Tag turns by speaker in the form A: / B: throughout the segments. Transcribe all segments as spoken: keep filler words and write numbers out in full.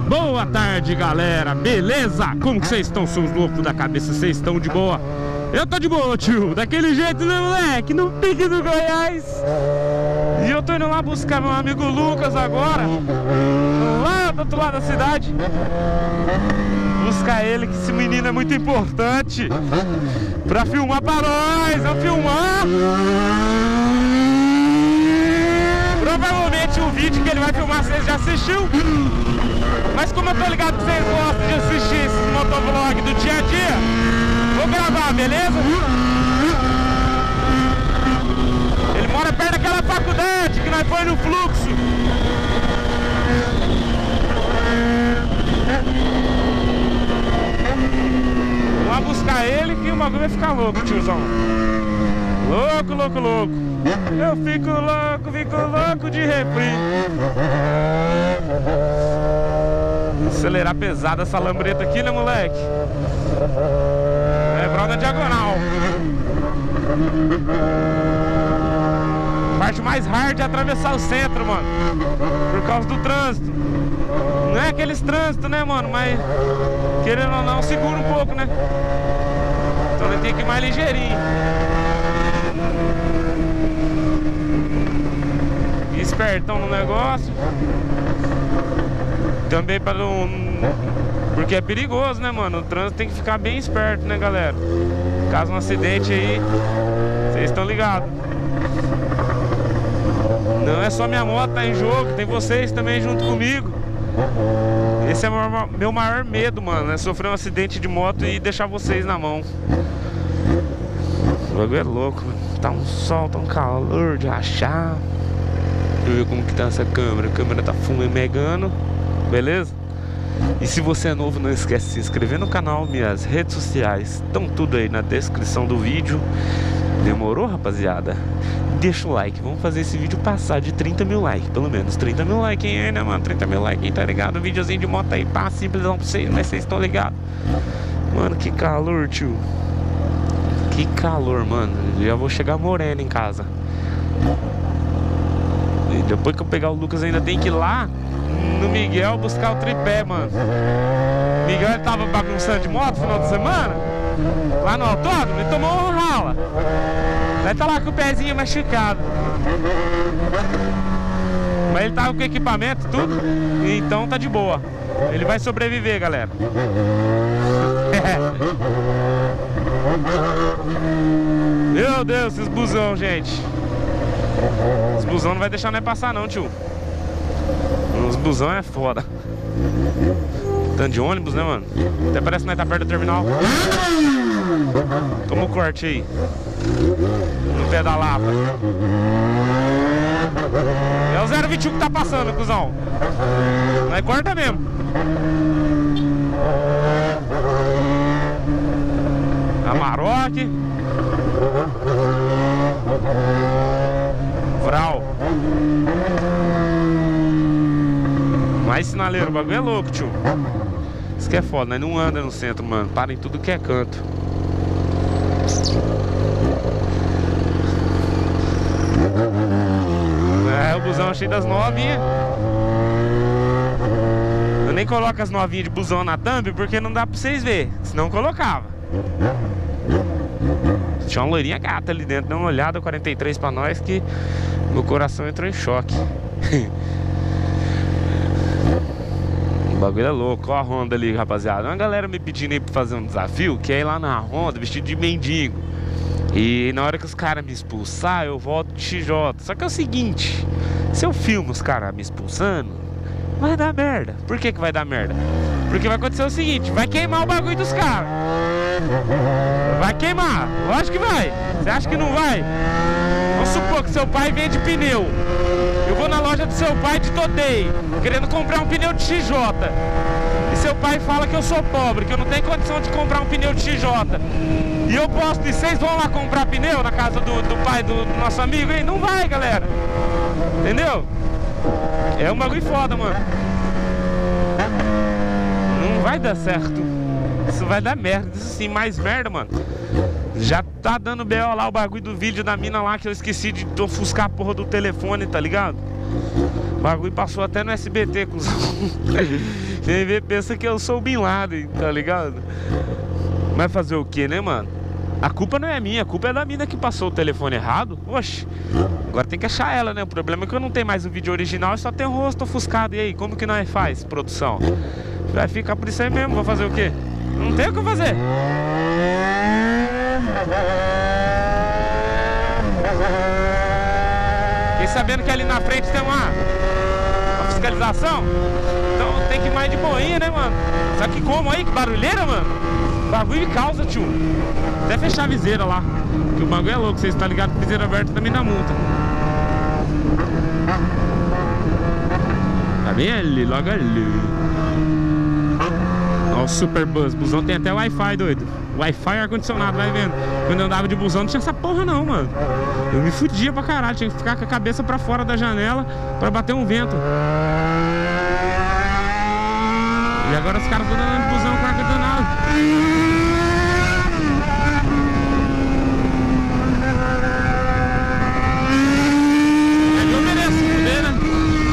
A: Boa tarde, galera, beleza? Como que vocês estão, seus loucos da cabeça? Vocês estão de boa? Eu tô de boa, tio, daquele jeito, né, moleque? No pique do Goiás. E eu tô indo lá buscar meu amigo Lucas agora, lá do outro lado da cidade. Buscar ele, que esse menino é muito importante pra filmar pra nós. Vamos filmar. Provavelmente o vídeo que ele vai filmar vocês já assistiu. Mas como eu tô ligado que vocês gostam de assistir esses motovlog do dia a dia, vou gravar, beleza? Ele mora perto daquela faculdade que nós foi no fluxo. Vamos lá buscar ele que o bagulho vai ficar louco, tiozão. Louco, louco, louco. Eu fico louco, fico louco de refri. Acelerar pesado essa lambreta aqui, né, moleque? É brau na diagonal. A parte mais hard é atravessar o centro, mano, por causa do trânsito. Não é aqueles trânsitos, né, mano? Mas, querendo ou não, segura um pouco, né? Então ele tem que ir mais ligeirinho. Espertão no negócio. Também para não... Porque é perigoso, né, mano? O trânsito tem que ficar bem esperto, né, galera? Caso um acidente aí, vocês estão ligados. Não é só minha moto tá em jogo, tem vocês também junto comigo. Esse é o meu maior medo, mano, é sofrer um acidente de moto e deixar vocês na mão. O bagulho é louco, mano. Tá um sol, tá um calor de rachar. Deixa eu ver como que tá essa câmera. A câmera tá fumegando, beleza? E se você é novo, não esquece de se inscrever no canal. Minhas redes sociais estão tudo aí na descrição do vídeo. Demorou, rapaziada? Deixa o like, vamos fazer esse vídeo passar de trinta mil likes, pelo menos trinta mil likes aí, né, mano? trinta mil likes aí, tá ligado? Um videozinho de moto aí, pá, simplesão pra vocês, mas vocês estão ligados. Mano, que calor, tio. Que calor, mano. Já vou chegar moreno em casa. E depois que eu pegar o Lucas, ainda tem que ir lá no Miguel buscar o tripé, mano. O Miguel, ele tava bagunçando de moto no final de semana, lá no autódromo, ele tomou um rala. Vai tá lá com o pezinho machucado. Mas ele tava com equipamento, tudo, então tá de boa. Ele vai sobreviver, galera. Meu Deus, esses busão, gente. Os busão não vai deixar nós passar não, tio. Os busão é foda. Tanto de ônibus, né, mano? Até parece que nós tá perto do terminal. Toma o corte aí no pé da lapa. É o zero vinte e um que tá passando, cuzão. Nós corta mesmo. Amarok. Vral. Mais sinaleiro, o bagulho é louco, tio. Isso que é foda, nós não anda no centro, mano. Para em tudo que é canto. É, o busão cheio das novinhas. Eu nem coloco as novinhas de busão na thumb porque não dá pra vocês verem. Senão eu colocava. Tinha uma loirinha gata ali dentro. Dá uma olhada, quarenta e três pra nós, que meu coração entrou em choque. O bagulho é louco. Ó a Honda ali, rapaziada. Uma galera me pedindo aí pra fazer um desafio, que é ir lá na Honda vestido de mendigo. E na hora que os caras me expulsar, eu volto de X J. Só que é o seguinte, se eu filmo os caras me expulsando, vai dar merda. Por que que vai dar merda? Porque vai acontecer o seguinte, vai queimar o bagulho dos caras. Vai queimar, lógico que vai. Você acha que não vai? Vamos supor que seu pai vende pneu. Eu vou na loja do seu pai de Todei, querendo comprar um pneu de X J. E seu pai fala que eu sou pobre, que eu não tenho condição de comprar um pneu de X J. E eu posto, e vocês vão lá comprar pneu na casa do, do pai do, do nosso amigo aí? Não vai, galera. Entendeu? É um bagulho foda, mano. Não vai dar certo. Isso vai dar merda. Isso sim, mais merda, mano. Já tá dando B O lá o bagulho do vídeo da mina lá, que eu esqueci de ofuscar a porra do telefone, tá ligado? O bagulho passou até no S B T, cuzão. Quem vê pensa que eu sou o Bin Laden, tá ligado? Mas fazer o que, né, mano? A culpa não é minha, a culpa é da mina que passou o telefone errado. Oxe, agora tem que achar ela, né? O problema é que eu não tenho mais o vídeo original e só tem o rosto ofuscado. E aí, como que nós faz, produção? Vai ficar por isso aí mesmo, vou fazer o quê? Não tem o que fazer. Fiquei sabendo que ali na frente tem uma, uma fiscalização. Então tem que ir mais de boinha, né, mano? Só que como aí, que barulheira, mano? Bagulho de causa, tio. Até fechar a viseira lá. Que o bagulho é louco, vocês estão ligados que viseira aberta também dá multa. Tá bem ali, logo ali. Ó o Super Bus, busão tem até Wi-Fi, doido. Wi-Fi e ar-condicionado, vai vendo. Quando eu andava de busão não tinha essa porra não, mano. Eu me fudia pra caralho, tinha que ficar com a cabeça pra fora da janela pra bater um vento. E agora os caras estão andando de busão com ar-condicionado. É que eu mereço fuder, né?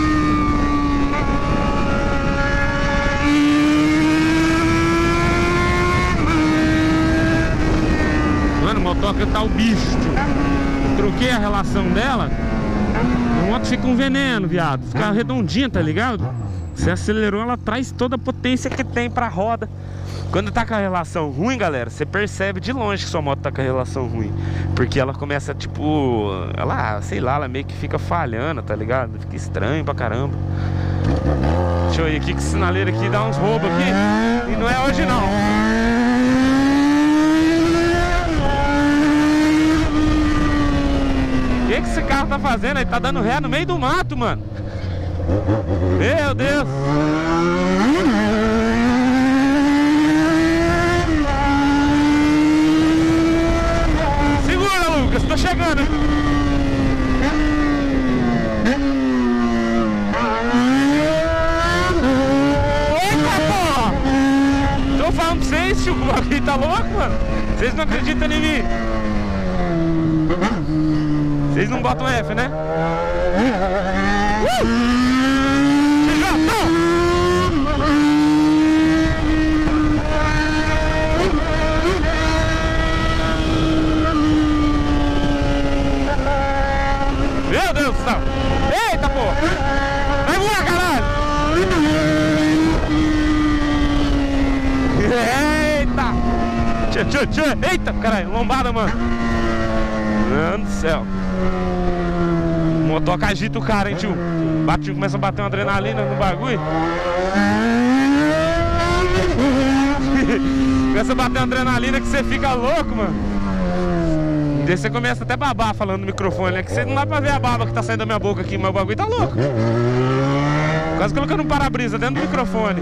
A: Mano, a motoca tá o bicho, tio. Troquei a relação dela. A moto fica um veneno, viado. Fica redondinha, tá ligado? Você acelerou, ela traz toda a potência que tem pra roda. Quando tá com a relação ruim, galera, você percebe de longe que sua moto tá com a relação ruim. Porque ela começa, tipo... Ela, sei lá, ela meio que fica falhando, tá ligado? Fica estranho pra caramba. Deixa eu ir aqui, que esse sinaleiro aqui dá uns roubos aqui. E não é hoje, não. O que que esse carro tá fazendo? Ele tá dando ré no meio do mato, mano. Meu Deus. Segura, Lucas, tô chegando. Eita, porra. Tô falando pra vocês, tio, o bagulho tá louco, mano. Vocês não acreditam em mim. Vocês não botam F, né? Uh! Meu Deus do céu! Eita, pô! Vai voar, caralho! Eita! Tchê, tchê, tchê! Eita, caralho! Lombada, mano! Meu Deus do céu! Motoca agita o cara, hein, tio? Bate, começa a bater uma adrenalina no bagulho. Começa a bater uma adrenalina que você fica louco, mano. E daí você começa até a babar falando no microfone, né? Que você não dá pra ver a baba que tá saindo da minha boca aqui, mas o bagulho tá louco. Quase colocando um para-brisa dentro do microfone.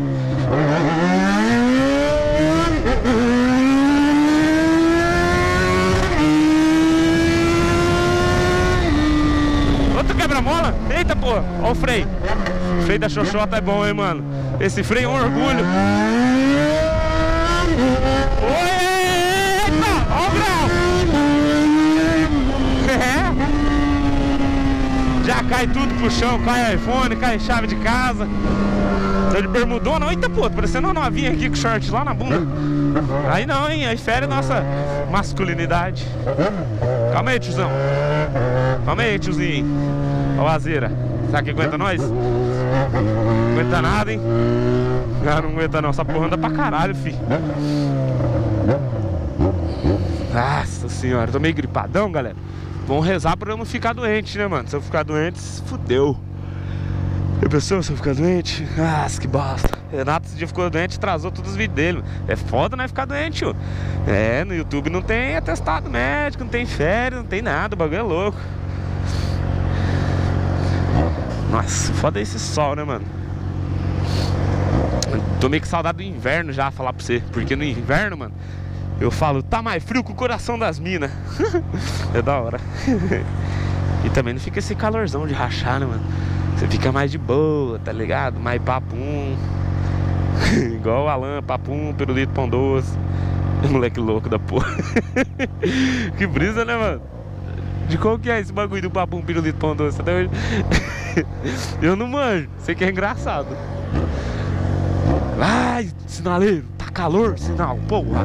A: Outro quebra-mola? Eita, pô, ó o freio. O freio da Xoxota é bom, hein, mano. Esse freio é um orgulho. Eita, ó o grau. É. Já cai tudo pro chão, cai iPhone, cai chave de casa. Tô de bermudona. Eita, pô, parecendo uma novinha aqui com short lá na bunda. Aí não, hein, aí fere nossa masculinidade. Calma aí, tiozão. Calma aí, tiozinho. Ó, azeira. Será que aguenta nós? Não aguenta nada, hein? Ah, não aguenta não. Essa porra anda pra caralho, fi. Nossa senhora, tô meio gripadão, galera. Vamos rezar pra eu não ficar doente, né, mano? Se eu ficar doente, fudeu. Eu pensou, se eu ficar doente? Ah, que bosta. Renato esse dia ficou doente e atrasou todos os vídeos dele. É foda, né, ficar doente, tio. É, no YouTube não tem atestado médico, não tem férias, não tem nada, o bagulho é louco. Nossa, foda esse sol, né, mano? Tô meio que saudade do inverno já, falar pra você. Porque no inverno, mano, eu falo, tá mais frio que o coração das minas. É da hora. E também não fica esse calorzão de rachar, né, mano? Você fica mais de boa, tá ligado? Mais papum. Igual o Alan, papum, pirulito, pão doce. Moleque louco da porra. Que brisa, né, mano? De qual que é esse bagulho do papum pirulito pão doce? Até hoje eu não manjo. Sei que é engraçado. Ai, sinaleiro, tá calor, sinal, porra.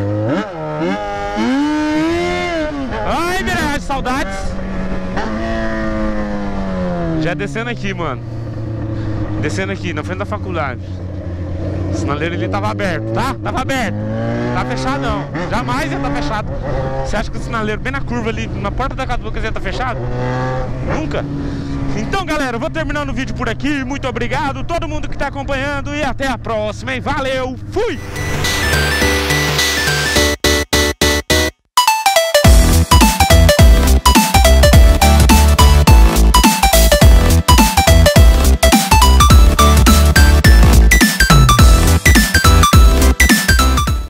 A: Ai, Mirage, saudades. Já descendo aqui, mano. Descendo aqui, na frente da faculdade. O sinaleiro ali tava aberto, tá? Tava aberto. Tá fechado não. Jamais ia tá fechado. Você acha que o sinaleiro bem na curva ali, na porta da casa do Lucas ia tá fechado? Nunca. Então, galera, eu vou terminando o vídeo por aqui. Muito obrigado a todo mundo que tá acompanhando e até a próxima, hein? Valeu, fui!